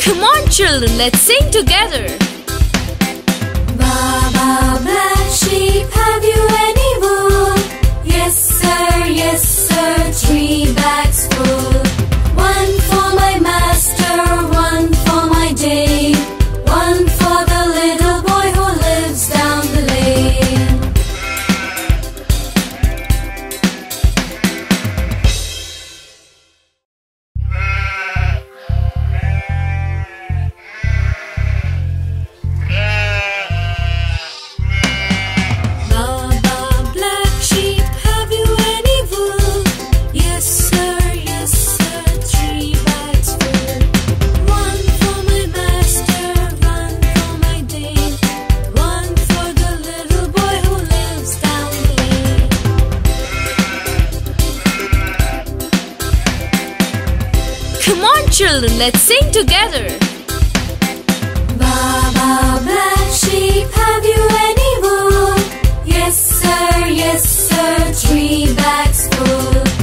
Come on children, let's sing together. Baba, black sheep, have you any wool? Yes sir, 3 bags full. 1 for my master, 1 for my dame, 1 for the little boy who lives down the lane. Baba, black sheep, have you any wool? Yes sir, 3 bags full. 1 for my master, 1 for my dame, 1 for the little boy who lives down the lane. Come on children, let's sing together. Baba, black sheep, have you any wool? Yes sir, 3 bags full.